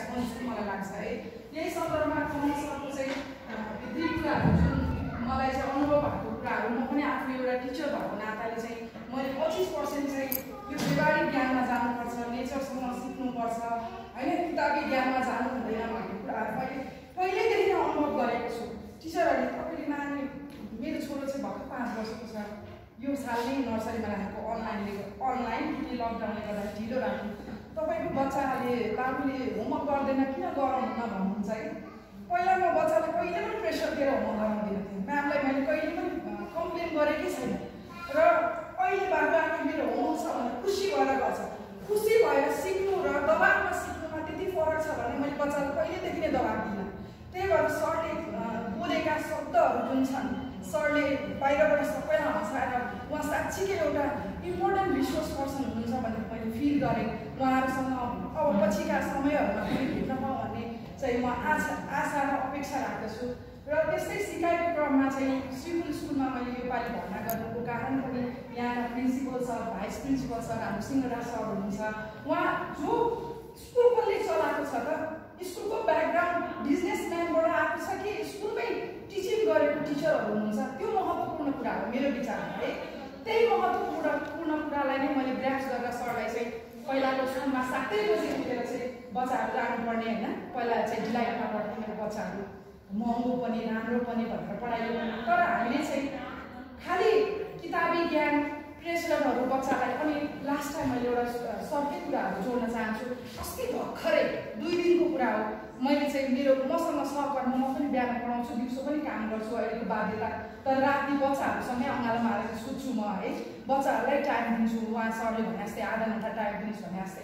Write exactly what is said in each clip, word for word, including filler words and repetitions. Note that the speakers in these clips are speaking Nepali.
छ जस्तो मलाई लाग्छ है। यही सन्दर्भमा कमल सरको चाहिँ दुई कुराहरू जुन मलाई चाहिँ अनुभव भएको कुराहरू, म पनि आफू एउटा टिचर भएको नाताले चाहिँ मैले पच्चिस पर्सेन्ट चाहिँ यो व्यवहारिक ज्ञानमा जानुपर्छ, नेचरसँग सिक्नुपर्छ होइन, किताबी ज्ञानमा जानु हुँदैन भन्ने कुराहरू मैले पहिल्यैदेखि नै अनुभव गरेको छु। टिचरहरूले तपाईँले नानी, मेरो छोरो चाहिँ भर्खर पाँच वर्षको छ, यो साल नै नर्सरीमा राखेको अनलाइनले अनलाइन कि लकडाउनले गर्दा ढिलो राख्नु, तपाईँको बच्चाले बाबुले होमवर्क गर्दैन किन गराउनुहुन्न भन्नुहुन्छ है। पहिला म बच्चालाई कहिले पनि प्रेसर दिएर होमवर्क गराउँदिनँ थिएँ, म्यामलाई मैले कहिले पनि कम्प्लेन गरेकै छैन। र अहिले बाबु आफू मेरो होमवर्क छ भने खुसी भएर गर्छ, खुसी भएर सिक्नु र दबाबमा सिक्नुमा त्यति फरक छ भने मैले बच्चालाई कहिलेदेखि नै दबाब दिइनँ। त्यही भएर सरले बोलेका शब्दहरू जुन छन्, सरले बाहिरबाट सबैलाई हँसाएर उहाँ साँच्चीकै एउटा इम्पोर्टेन्ट रिसोर्स पर्सन हुनुहुन्छ भन्ने मैले फिल गरेँ। उहाँहरूसँग अब पछिका समयहरूमा पनि भेट्न पाऊँ भन्ने चाहिँ म आशा आशा र अपेक्षा राख्दछु। र त्यस्तै सिकाइको क्रममा चाहिँ श्रीपुल स्कुलमा मैले योपालि भर्ना गर्नुको कारण पनि यहाँका principal sir, vice principal sir, हाम्रो सिंहराज सर हुनुहुन्छ। उहाँ जो स्कुल कसले चलाएको छ त, स्कुलको ब्याकग्राउन्ड बिजनेसम्यानबाट आएको छ कि स्कुलमै टिचिङ गरेको टिचरहरू हुनुहुन्छ, त्यो महत्त्वपूर्ण कुरा हो मेरो विचारमा है। त्यही महत्त्वपूर्ण पूर्ण कुरालाई नै मैले ग्राफ्स गरेर सरलाई चाहिँ पहिलाको स्कुलमा सातै बजी उठेर चाहिँ बच्चाहरू जानुपर्ने होइन, पहिला चाहिँ ढिलाइमा पढ्थ्यो मेरो बच्चाहरू, महँगो पनि राम्रो पनि भनेर पढाइयो। तर हामीले चाहिँ खालि किताबी ज्ञान प्रेसरहरू बच्चालाई पनि लास्ट टाइम मैले एउटा सर्कै कुराहरू जोड्न चाहन्छु। अस्ति भर्खरै दुई दिनको कुरा हो, मैले चाहिँ मेरो मसँग सहकर्मी, म पनि बिहान पढाउँछु, दिउँसो पनि काम गर्छु, अहिलेको बाध्यता, तर राति बच्चाहरूसँगै अँगालोमा आएर सुत्छु म है, बच्चाहरूलाई टाइम दिन्छु। उहाँ सरले भने जस्तै आधा घन्टा टाइम दिनुहोस् भने जस्तै।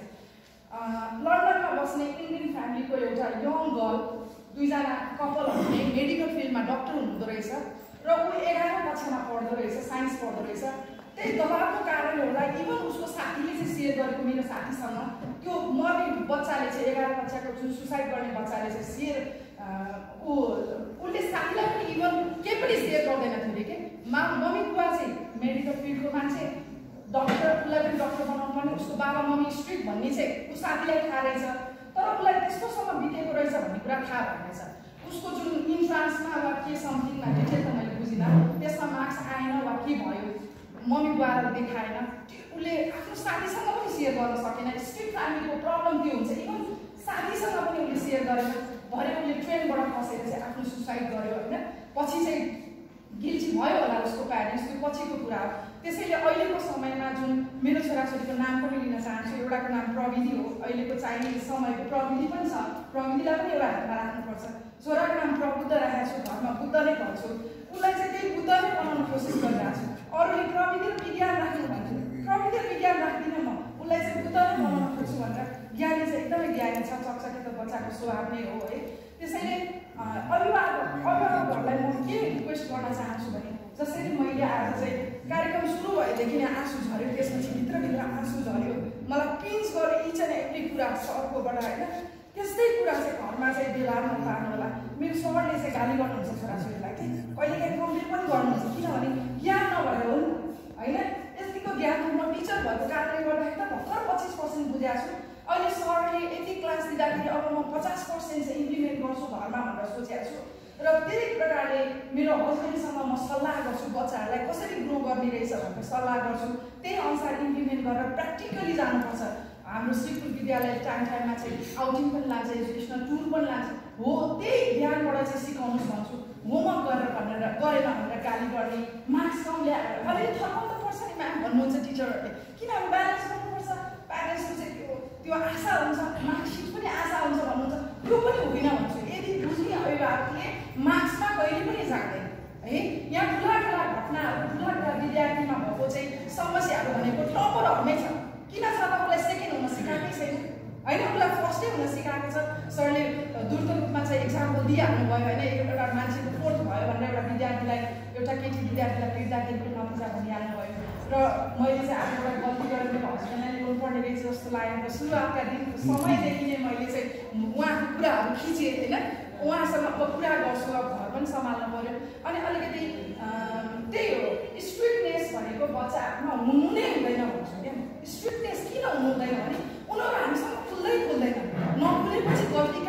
लन्डनमा बस्ने इन्डियन फ्यामिलीको एउटा यङ गर्ल, दुईजना कपलहरू नै मेडिकल फिल्डमा डक्टर हुनुहुँदो रहेछ र ऊ एघार कक्षामा पढ्दो रहेछ, साइन्स पढ्दो रहेछ। त्यही दबावको कारणले होला इभन उसको साथीले चाहिँ सेयर गरेको मेरो साथीसँग, त्यो मर्ने बच्चाले चाहिँ एघार कक्षाको जुन सुसाइड गर्ने बच्चाले चाहिँ सेयर ऊ उसले साथीलाई पनि इभन केही पनि सेयर गर्दैन थियो अरे के। मा मम्मी बुवा चाहिँ मेडिकल फिल्डको मान्छे, डक्टर, उसलाई पनि डक्टर बनाउनु पर्ने, उसको बाबा मम्मी स्ट्रिक्ट भन्ने चाहिँ ऊ साथीलाई थाहा रहेछ, तर उसलाई त्यस्तोसँग बितेको रहेछ भन्ने कुरा थाहा भएन रहेछ। उसको जुन इन्ट्रान्समा वा के समथिङमा डिटेल त मैले बुझिनँ, त्यसमा मार्क्स आएन वा के भयो, मम्मी बुवालाई देखाएन, उसले आफ्नो साथीसँग पनि सेयर गर्न सकेन। स्ट्रिक्ट फ्यामिलीको प्रब्लम त्यो हुन्छ, इभन साथीसँग पनि उसले सेयर गरेन, भरे उसले ट्रेनबाट फसेर चाहिँ आफ्नो सुसाइड गर्यो होइन। पछि चाहिँ गिल्टी भयो होला उसको प्यारेन्ट्स, त्यो पछिको कुरा हो। त्यसैले अहिलेको समयमा जुन मेरो छोराछोरीको नाम पनि लिन चाहन्छु, एउटाको नाम प्रविधि हो, अहिलेको चाहिने समयको प्रविधि पनि छ, प्रविधिलाई पनि एउटा हातमा राख्नुपर्छ। छोराको नाम प्रबुद्ध राखेको छु, घरमा बुद्ध नै भन्छु, उसलाई चाहिँ त्यही बुद्ध नै बनाउन कोसिस गरिरहेको छु। अरूले प्रविधि र विज्ञान राख्नु भन्छु, प्रविधि र विज्ञान राख्दिनँ म, उसलाई चाहिँ बुद्ध नै बनाउन खोज्छु भनेर। ज्ञानी चाहिँ एकदमै ज्ञानी छ, चकचके त बच्चाको स्वभाव नै हो है। त्यसैले अभिभावक अभिभावकहरूलाई म के रिक्वेस्ट गर्न चाहन्छु भने, जसरी मैले आज चाहिँ कार्यक्रम सुरु भएदेखि नै आँसु झऱ्यो, त्यसपछि भित्रभित्र आँसु झऱ्यो, मलाई पिन्च गर्यो इच एन्ड एभ्री कुरा सरकोबाट होइन, त्यस्तै कुरा चाहिँ घरमा चाहिँ बेला नपार्नु होला। मेरो सरले चाहिँ गाली गर्नुहुन्छ छोराछोरीलाई कि कहिलेकाहीँ कम्प्लेन पनि गर्नुहुन्छ, किनभने ज्ञान नभएर हो नि होइन। यतिको ज्ञान म टिचर भएको कारणले गर्दाखेरि त भर्खर पच्चिस पर्सेन्ट बुझाएको छु। अहिले सरले यति क्लास दिँदाखेरि अब म पचास पर्सेन्ट चाहिँ इम्प्लिमेन्ट गर्छु घरमा भनेर सोचेको छु। र त्यही प्रकारले मेरो हस्बेन्डसँग म सल्लाह गर्छु, बच्चाहरूलाई कसरी ग्रो गर्ने रहेछ भनेर सल्लाह गर्छु, त्यही अनुसार इम्प्लिमेन्ट गरेर प्र्याक्टिकली जानुपर्छ। हाम्रो श्रीपुल विद्यालय टाइम टाइममा चाहिँ आउटिङ पनि लान्छ, एजुकेसनल टुर पनि लान्छ, हो त्यही ध्यानबाट चाहिँ सिकाउनुहोस् भन्छु। होमवर्क गरेर भनेर गरेन भनेर गाली गर्ने, मार्क्स कम ल्याएर अलिअलि थर्काउनु त पर्छ नि म्याम भन्नुहुन्छ टिचरहरूले, किनभने ब्यालेन्स गर्नुपर्छ। प्यारेन्ट्सको चाहिँ त्यो त्यो आशा हुन्छ, मार्कसिट पनि आशा हुन्छ भन्नुहुन्छ, त्यो पनि होइन भन्छु। यदि बुझ्ने अभिभावकले मार्क्समा कहिले पनि जाँदैन है। यहाँ ठुला ठुला घटनाहरू, ठुला ठुला विद्यार्थीमा भएको चाहिँ समस्याहरू भनेको टपरहरूमै छ। किन छ त, उसलाई सेकेन्ड हुन सिकाएकै छैन होइन, उसलाई फर्स्टै हुन सिकाएको छ। सरले द्रुत रूपमा चाहिँ इक्जाम्पल दिइहाल्नु भयो होइन, एउटा मान्छेको फोर्थ भयो भनेर एउटा विद्यार्थीलाई, एउटा केटी विद्यार्थीलाई पिट्दाखेरि पनि नपुजा भनिहाल्नु भयो। र मैले चाहिँ आज एउटा गल्ती गरेर मेरो हस्बेन्डलाई ल्याउनु पर्ने रहेछ जस्तो लाग्यो। र सुरुवातका दिनको समयदेखि नै मैले चाहिँ उहाँको कुराहरू खिचेँ होइन, उहाँसँग अब कुरा गर्छु, अब घर पनि सम्हाल्नु पऱ्यो। अनि अलिकति त्यही हो, स्ट्रिक्टनेस भनेको बच्चाहरूमा हुनु नै हुँदैन भन्छु क्या। स्ट्रिक्टनेस किन हुनु हुँदैन भने उनीहरू हामीसँग खुल्दै खुल्दैन, नखुलेपछि गल्ती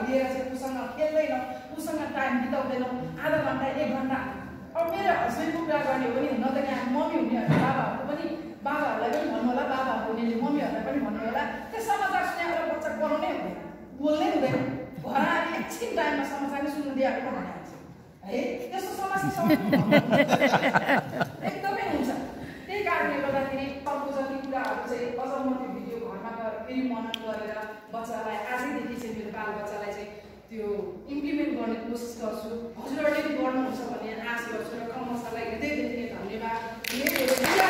लिएर चाहिँ उसँग खेल्दैनौँ, उसँग टाइम बिताउँदैनौँ, आधा घन्टा एक घन्टा। अब मेरो हस्बेन्डको कुरा गर्ने हो भने न त यहाँ मम्मी हुनेहरू बाबाहरूको पनि बाबाहरूलाई पनि भन्नु होला, बाबाहरू हुनेले मम्मीहरूलाई पनि भन्नु होला, त्यो समाचार सुनेर बच्चा बनाउनै हुँदैन, बोल्नै हुँदैन। घर आएर एकछिन टाइममा समाचार नै सुन्नु दिएको भनिहाल्छ है। त्यस्तो समस्या एकदमै हुन्छ। त्यही कारणले गर्दाखेरि अर्को जति कुराहरू चाहिँ अझ म त्यो भिडियो घरमा गएर फेरि मनन गरेर बच्चालाई आजैदेखि चाहिँ मेरो बाल बच्चालाई चाहिँ त्यो इम्प्लिमेन्ट गर्ने कोसिस गर्छु। हजुरहरूले पनि गर्नुहुन्छ भन्ने आश गर्छु र कमल सरलाई हृदयदेखि धन्यवाद।